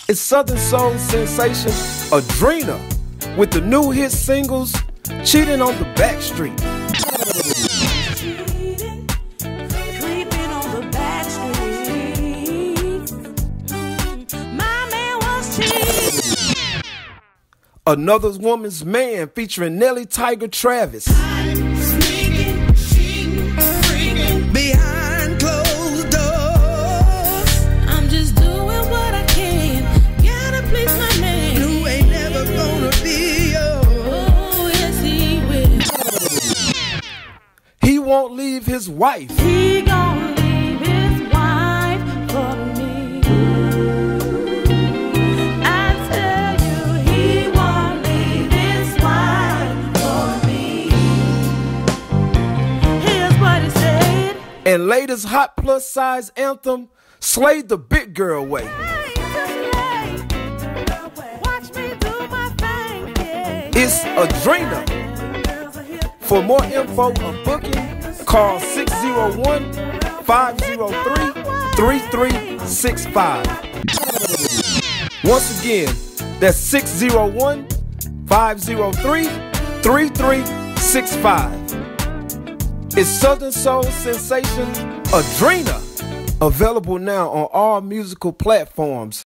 It's Southern Soul sensation Adrena with the new hit singles Cheating on the Back Street. Creeping on the back street. My man was cheating. Another Woman's Man featuring Nelly Tiger Travis. Sneaking, cheating, freaking. Behind closed doors, I'm just doing what I can. Gotta please my man. who ain't never gonna be yours. Oh, yes, he will. He won't leave his wife. He gon' leave his wife for me. I tell you, he won't leave his wife for me. Here's what he said. And latest hot plus size anthem slayed the big girl way. Hey, just lay. Watch me do my thing, yeah. It's Adrena. For more info on booking, call 601-503-3365. Once again, that's 601-503-3365. It's Southern Soul sensation Adrena, available now on all musical platforms.